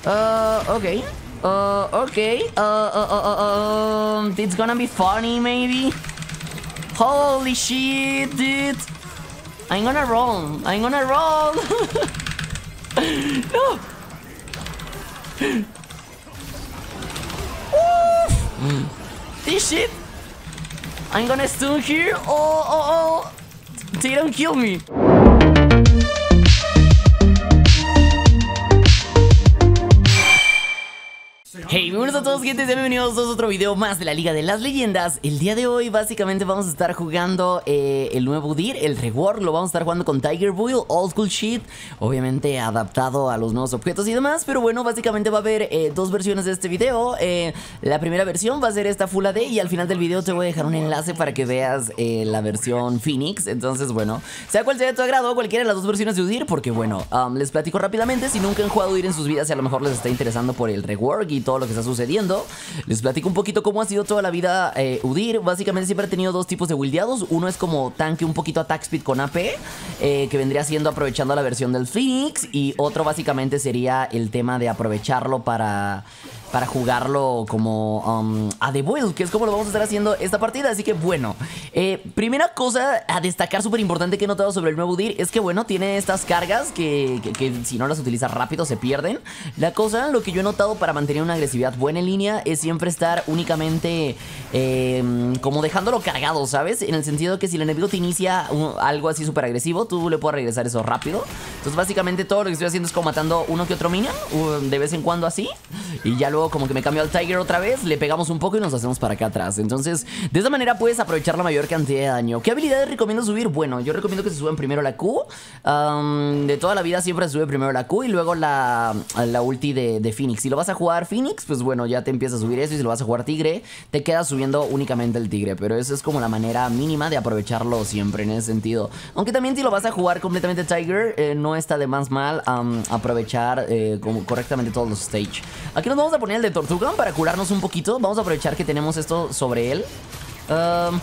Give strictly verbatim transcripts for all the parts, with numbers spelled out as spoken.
Uh, okay. Uh, okay. Uh, uh, uh, uh, um, it's gonna be funny, maybe. Holy shit, dude. I'm gonna roll. I'm gonna roll. No. Oof. This shit. I'm gonna stun here. Oh, oh, oh. They don't kill me. Hey, buenos a todos, gente, bienvenidos a otro video más de la Liga de las Leyendas. El día de hoy básicamente vamos a estar jugando eh, el nuevo Udyr, el Rework. Lo vamos a estar jugando con Tiger Build, Old School Shit, obviamente adaptado a los nuevos objetos y demás. Pero bueno, básicamente va a haber eh, dos versiones de este video. eh, La primera versión va a ser esta Full A D y al final del video te voy a dejar un enlace para que veas eh, la versión Phoenix. Entonces bueno, sea cual sea de tu agrado, cualquiera de las dos versiones de Udyr, porque bueno, um, les platico rápidamente. Si nunca han jugado Udyr en sus vidas y a lo mejor les está interesando por el Rework y todo lo que está sucediendo, les platico un poquito cómo ha sido toda la vida eh, Udyr. Básicamente siempre ha tenido dos tipos de buildeados. Uno es como tanque, un poquito attack speed con A P, eh, que vendría siendo aprovechando la versión del Phoenix. Y otro básicamente sería el tema de aprovecharlo para... para jugarlo como um, a The Build, que es como lo vamos a estar haciendo esta partida. Así que bueno, eh, primera cosa a destacar súper importante que he notado sobre el nuevo Udyr es que bueno, tiene estas cargas que, que, que si no las utilizas rápido se pierden. La cosa, lo que yo he notado para mantener una agresividad buena en línea es siempre estar únicamente eh, como dejándolo cargado, ¿sabes? En el sentido que si el enemigo te inicia un, algo así súper agresivo, tú le puedes regresar eso rápido. Entonces básicamente todo lo que estoy haciendo es como matando uno que otro minion uh, de vez en cuando así. Y ya luego como que me cambio al Tiger otra vez, le pegamos un poco y nos hacemos para acá atrás. Entonces, de esa manera puedes aprovechar la mayor cantidad de daño. ¿Qué habilidades recomiendo subir? Bueno, yo recomiendo que se suban primero la Q. um, De toda la vida siempre se sube primero la Q y luego la, la ulti de, de Phoenix. Si lo vas a jugar Phoenix, pues bueno, ya te empieza a subir eso. Y si lo vas a jugar Tigre, te quedas subiendo únicamente el Tigre. Pero eso es como la manera mínima de aprovecharlo siempre en ese sentido. Aunque también si lo vas a jugar completamente Tiger, eh, no está de más mal um, aprovechar eh, como correctamente todos los stage. Aquí nos vamos a poner el de Tortuga para curarnos un poquito. Vamos a aprovechar que tenemos esto sobre él. Um,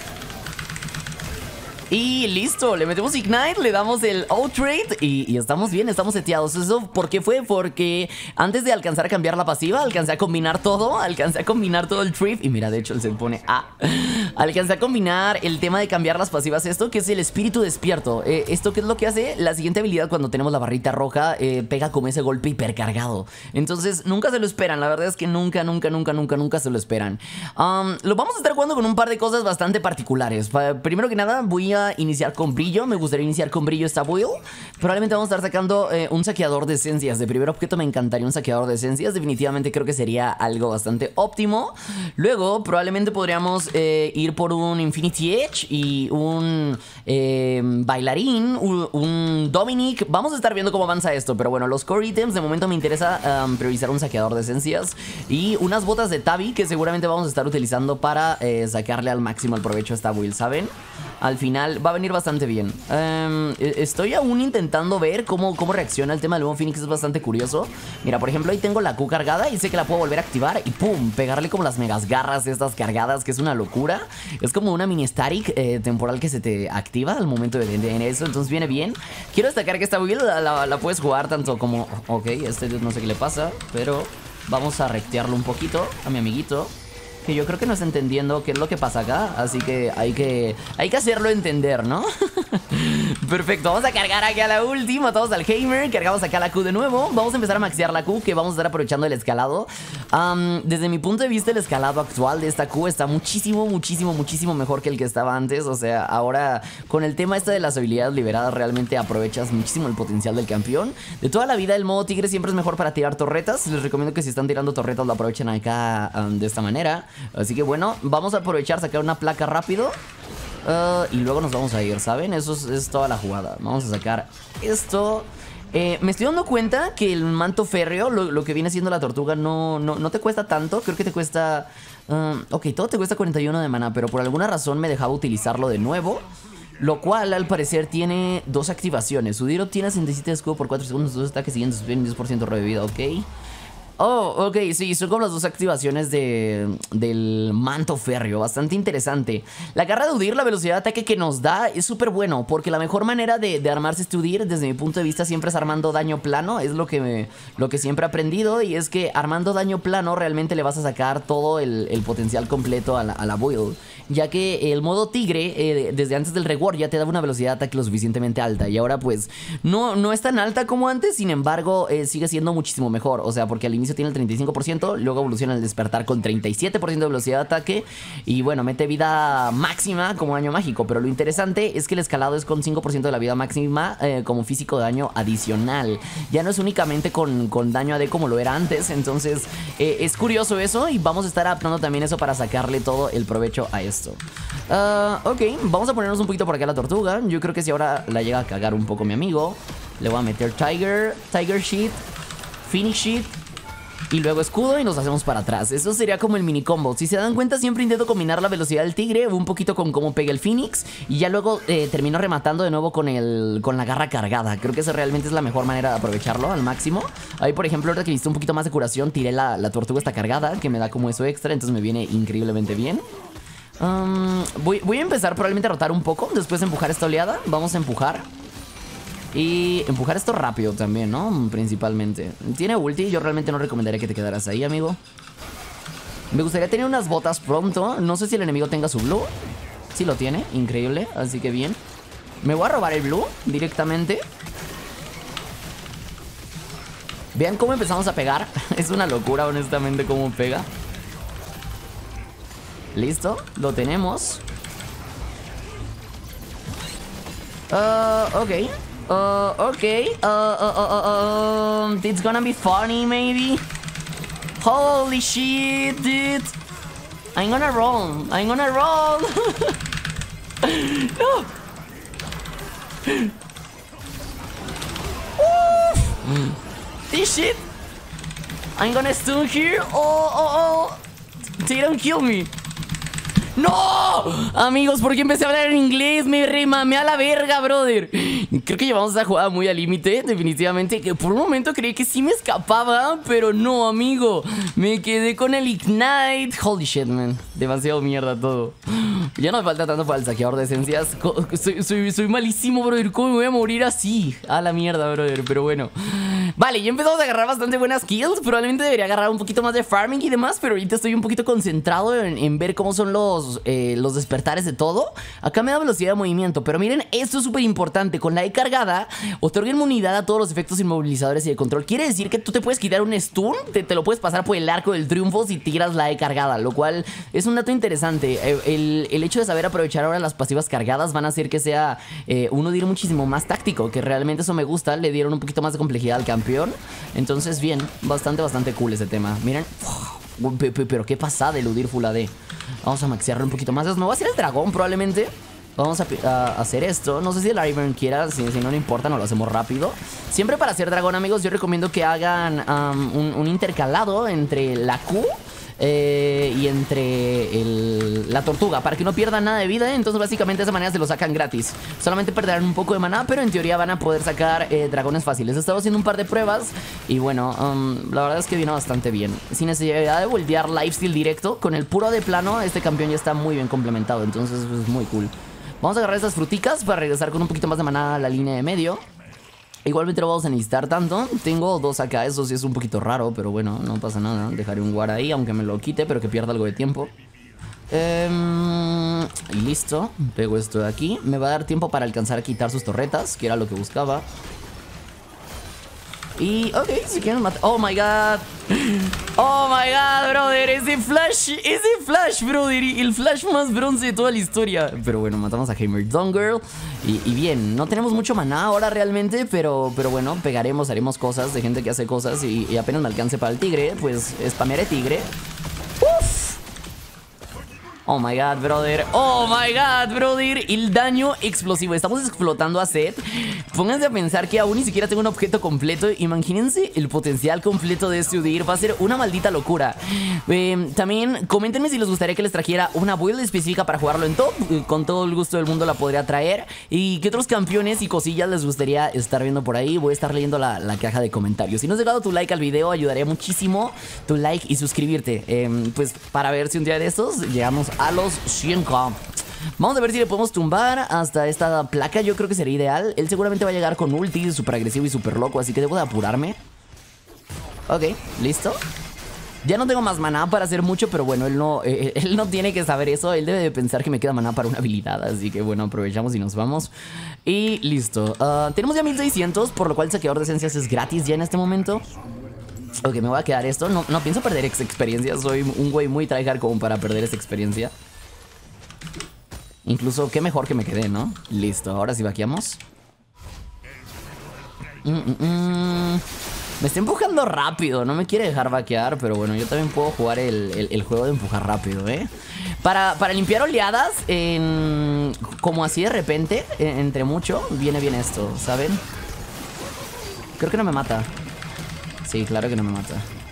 Y listo, le metemos Ignite, le damos el Outrate y, y estamos bien, estamos seteados. ¿Eso por qué fue? Porque antes de alcanzar a cambiar la pasiva, alcancé a combinar todo, alcancé a combinar todo el trip. Y mira, de hecho, él se pone A. Alcancé a combinar el tema de cambiar las pasivas, esto que es el espíritu despierto. eh, Esto que es lo que hace la siguiente habilidad cuando tenemos la barrita roja, eh, pega como ese golpe hipercargado. Entonces, nunca se lo esperan, la verdad es que nunca, nunca, nunca, nunca, nunca se lo esperan. um, Lo vamos a estar jugando con un par de cosas bastante particulares. Primero que nada, voy a iniciar con brillo. Me gustaría iniciar con brillo esta build. Probablemente vamos a estar sacando eh, un saqueador de esencias. De primer objeto me encantaría un saqueador de esencias. Definitivamente creo que sería algo bastante óptimo. Luego probablemente podríamos eh, ir por un Infinity Edge y un eh, bailarín, un, un Dominic. Vamos a estar viendo cómo avanza esto. Pero bueno, los core items de momento me interesa um, priorizar un saqueador de esencias y unas botas de Tabi que seguramente vamos a estar utilizando para eh, sacarle al máximo el provecho a esta build, ¿saben? Al final va a venir bastante bien. um, Estoy aún intentando ver cómo, cómo reacciona el tema del nuevo Phoenix. Es bastante curioso. Mira, por ejemplo, ahí tengo la Q cargada y sé que la puedo volver a activar y pum, pegarle como las megas garras estas cargadas, que es una locura. Es como una mini static eh, temporal que se te activa al momento de tener eso. Entonces viene bien. Quiero destacar que esta build la, la, la puedes jugar tanto como... Ok, este no sé qué le pasa, pero vamos a rectearlo un poquito a mi amiguito, que yo creo que no está entendiendo qué es lo que pasa acá. Así que hay que, hay que hacerlo entender, ¿no? Perfecto, vamos a cargar aquí a la última. Matamos al Heimer, cargamos acá la Q de nuevo. Vamos a empezar a maxear la Q, que vamos a estar aprovechando el escalado. um, Desde mi punto de vista, el escalado actual de esta Q está muchísimo, muchísimo, muchísimo mejor que el que estaba antes. O sea, ahora con el tema este de las habilidades liberadas, realmente aprovechas muchísimo el potencial del campeón. De toda la vida, el modo tigre siempre es mejor para tirar torretas. Les recomiendo que si están tirando torretas lo aprovechen acá um, de esta manera. Así que bueno, vamos a aprovechar, sacar una placa rápido uh, y luego nos vamos a ir, ¿saben? Eso es, es toda la jugada. Vamos a sacar esto. eh, Me estoy dando cuenta que el manto férreo, lo, lo que viene siendo la tortuga, no, no, no te cuesta tanto. Creo que te cuesta... Um, ok, todo te cuesta cuarenta y uno de maná, pero por alguna razón me dejaba utilizarlo de nuevo. Lo cual al parecer tiene dos activaciones. Udyr obtiene sesenta y siete de escudo por cuatro segundos. Dos ataques siguientes tienen diez por ciento revivida, ok. Oh, ok, sí, son como las dos activaciones de, del manto férreo, bastante interesante. La garra de Udyr, la velocidad de ataque que nos da es súper bueno, porque la mejor manera de, de armarse este Udyr, desde mi punto de vista, siempre es armando daño plano, es lo que, me, lo que siempre he aprendido, y es que armando daño plano realmente le vas a sacar todo el, el potencial completo a la, a la build, ya que el modo tigre, eh, desde antes del reward, ya te daba una velocidad de ataque lo suficientemente alta, y ahora pues no, no es tan alta como antes, sin embargo, eh, sigue siendo muchísimo mejor, o sea, porque al inicio tiene el treinta y cinco por ciento, luego evoluciona el despertar con treinta y siete por ciento de velocidad de ataque y bueno, mete vida máxima como daño mágico, pero lo interesante es que el escalado es con cinco por ciento de la vida máxima eh, como físico de daño adicional. Ya no es únicamente con, con daño A D como lo era antes, entonces eh, es curioso eso y vamos a estar adaptando también eso para sacarle todo el provecho a esto. Uh, ok, vamos a ponernos un poquito por acá la tortuga. Yo creo que si ahora la llega a cagar un poco mi amigo, le voy a meter Tiger, Tiger Sheet, Finish Sheet y luego escudo y nos hacemos para atrás. Eso sería como el mini combo. Si se dan cuenta, siempre intento combinar la velocidad del tigre un poquito con cómo pega el Phoenix y ya luego eh, termino rematando de nuevo con, el, con la garra cargada. Creo que esa realmente es la mejor manera de aprovecharlo al máximo. Ahí, por ejemplo, ahora que necesito un poquito más de curación, tiré la, la tortuga esta cargada, que me da como eso extra, entonces me viene increíblemente bien. um, voy, voy a empezar probablemente a rotar un poco, después de empujar esta oleada. Vamos a empujar y empujar esto rápido también, ¿no? Principalmente. Tiene ulti, yo realmente no recomendaría que te quedaras ahí, amigo. Me gustaría tener unas botas pronto. No sé si el enemigo tenga su blue. Sí lo tiene, increíble, así que bien. Me voy a robar el blue directamente. Vean cómo empezamos a pegar. Es una locura, honestamente, cómo pega. Listo, lo tenemos. Uh, ok. Uh, okay, uh, uh, uh, uh, um, it's gonna be funny, maybe. Holy shit, dude. I'm gonna roll, I'm gonna roll. No. This shit. I'm gonna stun here. Oh, oh, oh. They don't kill me. ¡No! Amigos, ¿por qué empecé a hablar en inglés? Me remamé a la verga, brother. Creo que llevamos esa jugada muy al límite, definitivamente. Que por un momento creí que sí me escapaba, pero no, amigo. Me quedé con el Ignite. Holy shit, man. Demasiado mierda todo. Ya no me falta tanto para el saqueador de esencias. Soy, soy, soy malísimo, brother. ¿Cómo me voy a morir así? A la mierda, brother. Pero bueno. Vale, ya empezamos a agarrar bastante buenas kills. Probablemente debería agarrar un poquito más de farming y demás, pero ahorita estoy un poquito concentrado en, en ver cómo son los, eh, los despertares de todo. Acá me da velocidad de movimiento, pero miren, esto es súper importante. Con la E cargada, otorga inmunidad a todos los efectos inmovilizadores y de control. Quiere decir que tú te puedes quitar un stun, te, te lo puedes pasar por el arco del triunfo si tiras la E cargada, lo cual es un dato interesante. El, el hecho de saber aprovechar ahora las pasivas cargadas van a hacer que sea eh, un Udyr muchísimo más táctico, que realmente eso me gusta. Le dieron un poquito más de complejidad al campeón. Entonces bien, bastante bastante cool ese tema. Miren, pero qué pasada el Udyr full A D. Vamos a maxearlo un poquito más. Me voy a hacer el dragón probablemente. Vamos a, a hacer esto. No sé si el Ivern quiera, si, si no le importa, no lo hacemos rápido. Siempre para hacer dragón, amigos, yo recomiendo que hagan um, un, un intercalado entre la Q Eh, y entre el, la tortuga, para que no pierdan nada de vida. Entonces básicamente de esa manera se lo sacan gratis. Solamente perderán un poco de maná, pero en teoría van a poder sacar eh, dragones fáciles. He estado haciendo un par de pruebas y bueno, um, la verdad es que vino bastante bien. Sin necesidad de voltear lifesteal directo, con el puro de plano este campeón ya está muy bien complementado. Entonces es muy cool. Vamos a agarrar estas fruticas para regresar con un poquito más de maná a la línea de medio. Igualmente lo vamos a necesitar tanto. Tengo dos acá, eso sí es un poquito raro, pero bueno, no pasa nada. Dejaré un guard ahí, aunque me lo quite, pero que pierda algo de tiempo. um, Y listo, pego esto de aquí. Me va a dar tiempo para alcanzar a quitar sus torretas, que era lo que buscaba. Y, ok, si quieren matar... Oh my god. Oh my god, brother. Ese flash, ese flash, brother. El flash más bronce de toda la historia. Pero bueno, matamos a Heimerdinger. Y, y bien, no tenemos mucho maná ahora realmente, pero, pero bueno, pegaremos, haremos cosas de gente que hace cosas. Y, y apenas me alcance para el tigre, pues spamearé tigre. Uf. Oh my god, brother. Oh my god, brother. El daño explosivo. Estamos explotando a Zed. Pónganse a pensar que aún ni siquiera tengo un objeto completo. Imagínense el potencial completo de este Udyr. Va a ser una maldita locura. eh, También coméntenme si les gustaría que les trajera una build específica para jugarlo en top. Con todo el gusto del mundo la podría traer. Y qué otros campeones y cosillas les gustaría estar viendo por ahí. Voy a estar leyendo la, la caja de comentarios. Si no has dejado tu like al video, ayudaría muchísimo tu like y suscribirte, eh, pues para ver si un día de estos llegamos a los cien k. Vamos a ver si le podemos tumbar hasta esta placa. Yo creo que sería ideal. Él seguramente va a llegar con ulti, súper agresivo y súper loco, así que debo de apurarme. Ok, listo. Ya no tengo más maná para hacer mucho, pero bueno, él no, eh, él no tiene que saber eso. Él debe de pensar que me queda maná para una habilidad. Así que bueno, aprovechamos y nos vamos. Y listo. uh, Tenemos ya mil seiscientos, por lo cual el saqueador de esencias es gratis ya en este momento. Ok, me voy a quedar esto. No, no pienso perder esa experiencia. Soy un güey muy tryhard como para perder esa experiencia. Incluso, qué mejor que me quedé, ¿no? Listo, ahora sí vaqueamos. mm, mm, mm. Me está empujando rápido. No me quiere dejar vaquear, pero bueno, yo también puedo jugar el, el, el juego de empujar rápido, ¿eh? Para, para limpiar oleadas, en, como así de repente, en, entre mucho, viene bien esto, ¿saben? Creo que no me mata. Sí, claro que no me mata.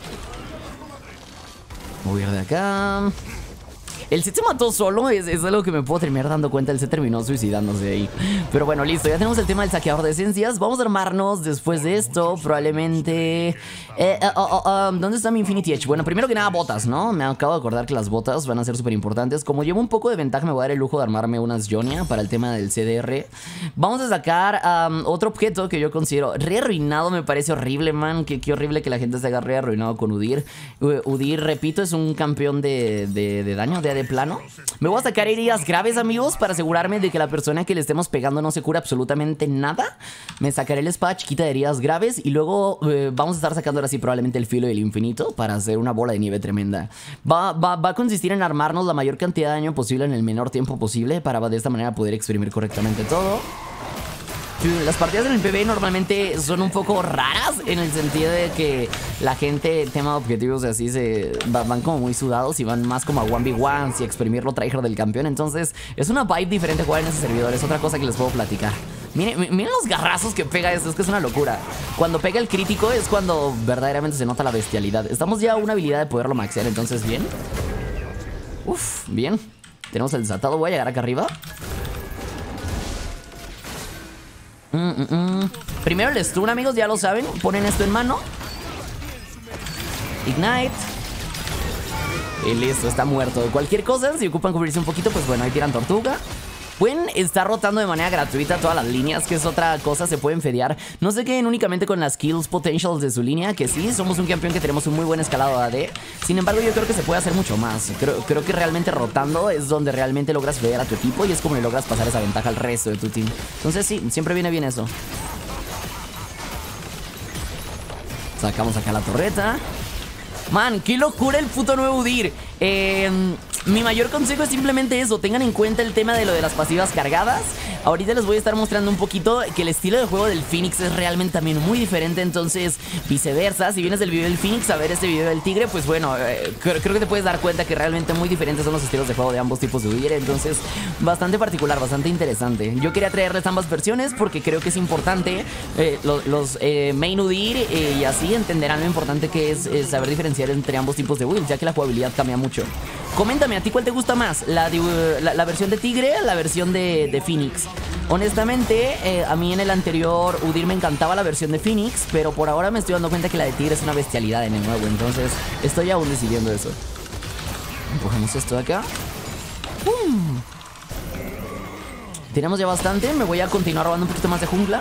Voy a ir de acá. El set se mató solo, es, es algo que me puedo terminar dando cuenta. El set terminó suicidándose ahí. Pero bueno, listo, ya tenemos el tema del saqueador de esencias. Vamos a armarnos después de esto. Probablemente... Eh, uh, uh, uh, um, ¿Dónde está mi Infinity Edge? Bueno, primero que nada, botas, ¿no? Me acabo de acordar que las botas van a ser súper importantes. Como llevo un poco de ventaja, me voy a dar el lujo de armarme unas Jonia para el tema del C D R. Vamos a sacar um, otro objeto que yo considero re arruinado. Me parece horrible, man. Qué, qué horrible que la gente se haga re arruinado con Udyr. Udyr, repito, es un campeón de, de, de daño, de de plano. Me voy a sacar heridas graves, amigos, para asegurarme de que la persona que le estemos pegando no se cura absolutamente nada. Me sacaré el espada chiquita de heridas graves. Y luego eh, vamos a estar sacando ahora sí probablemente el filo del infinito para hacer una bola de nieve tremenda. Va, va, va a consistir en armarnos la mayor cantidad de daño posible en el menor tiempo posible, para de esta manera poder exprimir correctamente todo. Las partidas en el P V normalmente son un poco raras, en el sentido de que la gente, tema de objetivos y así, se van como muy sudados y van más como a uno v uno y exprimir lo tryhard del campeón. Entonces es una vibe diferente jugar en ese servidor. Es otra cosa que les puedo platicar. Miren, miren los garrazos que pega esto, es que es una locura. Cuando pega el crítico es cuando verdaderamente se nota la bestialidad. Estamos ya a una habilidad de poderlo maxear, entonces bien. Uf, bien. Tenemos el desatado, voy a llegar acá arriba. Mm, mm, mm. Primero el stun, amigos, ya lo saben. Ponen esto en mano. Ignite. Y listo, está muerto. Cualquier cosa, si ocupan cubrirse un poquito, pues bueno, ahí tiran tortuga. Pueden estar rotando de manera gratuita todas las líneas, que es otra cosa, se pueden fedear. No se queden únicamente con las kills potentials de su línea, que sí, somos un campeón que tenemos un muy buen escalado de A D. Sin embargo, yo creo que se puede hacer mucho más. Creo, creo que realmente rotando es donde realmente logras fedear a tu equipo y es como le logras pasar esa ventaja al resto de tu team. Entonces sí, siempre viene bien eso. Sacamos acá la torreta. Man, qué locura el puto nuevo Udyr. Eh, mi mayor consejo es simplemente eso. Tengan en cuenta el tema de lo de las pasivas cargadas. Ahorita les voy a estar mostrando un poquito que el estilo de juego del Phoenix es realmente también muy diferente. Entonces, viceversa, si vienes del video del Phoenix a ver este video del Tigre, pues bueno, eh, creo, creo que te puedes dar cuenta que realmente muy diferentes son los estilos de juego de ambos tipos de Udyr. Entonces, bastante particular, bastante interesante. Yo quería traerles ambas versiones porque creo que es importante. eh, Los, los eh, main Udyr eh, y así entenderán lo importante que es eh, saber diferenciar entre ambos tipos de builds, ya que la jugabilidad cambia mucho. Coméntame, ¿a ti cuál te gusta más? ¿La, de, uh, la, la versión de Tigre o la versión de, de Phoenix? Honestamente, eh, a mí en el anterior Udyr me encantaba la versión de Phoenix, pero por ahora me estoy dando cuenta que la de Tigre es una bestialidad en el nuevo. Entonces estoy aún decidiendo eso. Empujamos esto de acá. ¡Pum! Tenemos ya bastante. Me voy a continuar robando un poquito más de jungla.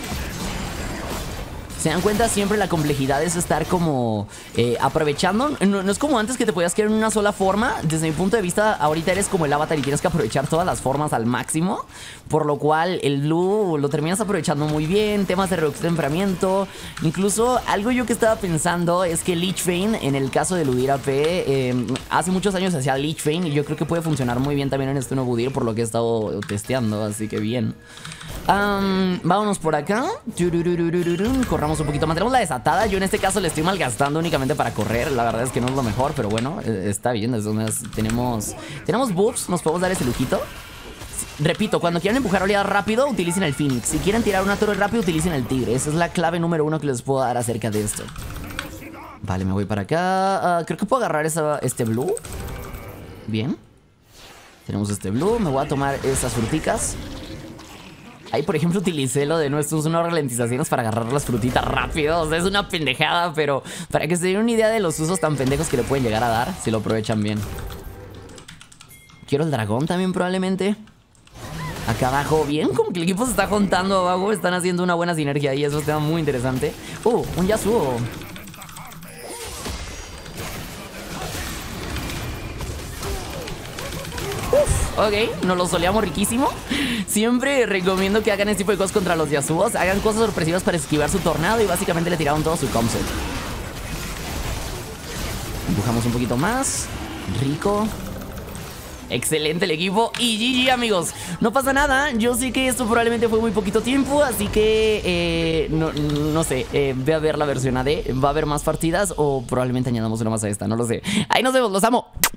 ¿Se dan cuenta? Siempre la complejidad es estar como eh, aprovechando. No, no es como antes que te podías quedar en una sola forma. Desde mi punto de vista, ahorita eres como el avatar y tienes que aprovechar todas las formas al máximo. Por lo cual el blue lo terminas aprovechando muy bien. Temas de reducción de enfriamiento. Incluso algo yo que estaba pensando es que Lich Bane, en el caso del Udyr A P, eh, hace muchos años hacía Lich Bane y yo creo que puede funcionar muy bien también en este nuevo Udyr, por lo que he estado testeando, así que bien. Um, vámonos por acá. Corramos un poquito más. Tenemos la desatada. Yo en este caso le estoy malgastando únicamente para correr. La verdad es que no es lo mejor, pero bueno, está bien. Entonces, tenemos, tenemos buffs. Nos podemos dar ese lujito. Repito, cuando quieran empujar oleadas rápido, utilicen el Phoenix. Si quieren tirar una torre rápido, utilicen el Tigre. Esa es la clave número uno que les puedo dar acerca de esto. Vale, me voy para acá. uh, Creo que puedo agarrar esa, este blue. Bien. Tenemos este blue. Me voy a tomar esas fruticas. Ahí, por ejemplo, utilicé lo de nuestros unas ralentizaciones para agarrar las frutitas rápido. O sea, es una pendejada, pero para que se den una idea de los usos tan pendejos que le pueden llegar a dar si lo aprovechan bien. Quiero el dragón también probablemente. Acá abajo, bien, como que el equipo se está juntando abajo. Están haciendo una buena sinergia y eso está muy interesante. Uh, un Yasuo. Uf, ok, nos lo soleamos riquísimo. Siempre recomiendo que hagan este tipo de cosas contra los Yasuos. Hagan cosas sorpresivas para esquivar su tornado y básicamente le tiraron todo su comset. Empujamos un poquito más. Rico. Excelente el equipo. Y G G, amigos. No pasa nada. Yo sé que esto probablemente fue muy poquito tiempo. Así que eh, no, no sé, eh, ve a ver la versión A D. Va a haber más partidas o probablemente añadamos una más a esta. No lo sé. Ahí nos vemos. Los amo.